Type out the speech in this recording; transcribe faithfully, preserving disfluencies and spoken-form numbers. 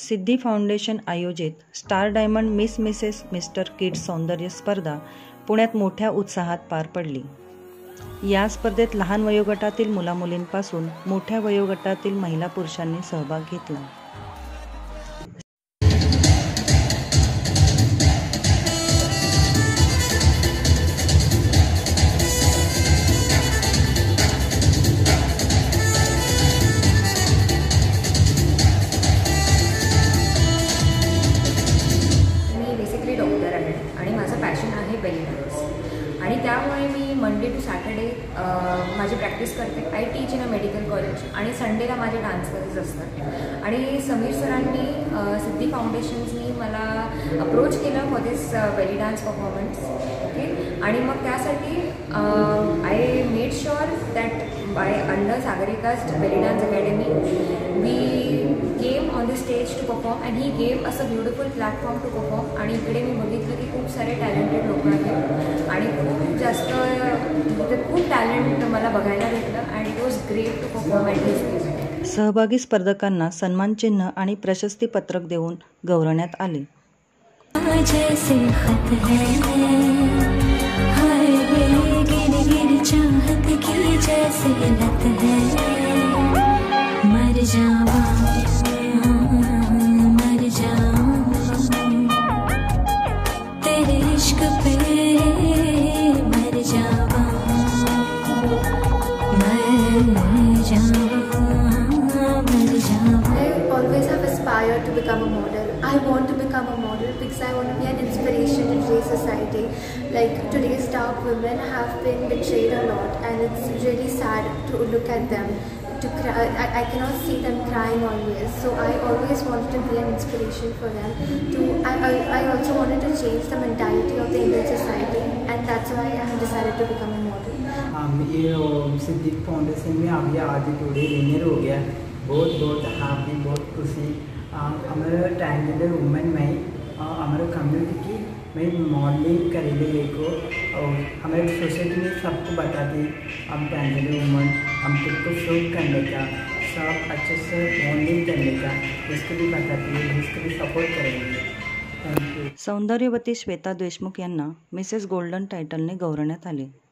सिद्धी foundation आयोजित star diamond miss mrs mister kids सौंदर्य स्पर्धा पुण्यात मोठ्या उत्साहात पार पडली। या स्पर्धेत लहान वयोगटातील मुलामुलींपासून मोठ्या वयोगटातील महिला पुरुषांनी सहभाग घेतला। बेली डान्स आणि त्यामुळे मी मंडे टू सॅटर्डे माझी प्रॅक्टिस करते। I teach in a medical college आणि संडेला माझे डान्स क्लासेस असतात। आणि समीर सरांनी सिद्धी फाउंडेशन्सनी मला अप्रोच केलं for this belly dance performance. Okay, आणि मग त्यासाठी I made sure that by under Sagarika's belly dance academy we came on the stage to perform and he gave us a beautiful platform to perform. आणि इकडे मी बघितलं की खूप सारे talented लोक आहेत आणि खूप जास्त तिथे खूप टॅलेंट मला बघायला भेटलं and it was great to perform at this event. सहभागी स्पर्धकांना सन्मान चिन्ह आणि प्रशस्ती पत्रक देऊन गौरवण्यात आले। To become a model. I want to become a model because I want to be an inspiration in today's society. Like today's dark women have been betrayed a lot and it's really sad to look at them. To cry, I, I cannot see them crying always. So I always wanted to be an inspiration for them. To I, I, I also wanted to change the mentality of the Indian society and that's why I have decided to become a model. Um, ये सिद्धी foundation में अभी आज today winner हो गया। बहुत बहुत happy, बहुत खुशी। हमारे transgender women में हमारे कम्युनिटी की मैं मॉडलिंग करेंगे को और हमारे सोसाइटी में सबको बताती हम ट्रांसजेंडर वुमेन हम खुद को शूट करने का, सब अच्छे से मॉडलिंग करने का इसको भी बताती है, इसको भी सपोर्ट करेंगे। Thank you. सौंदर्यवती श्वेता देशमुख यांना मिसेस गोल्डन टायटलने गौरवण्यात आले।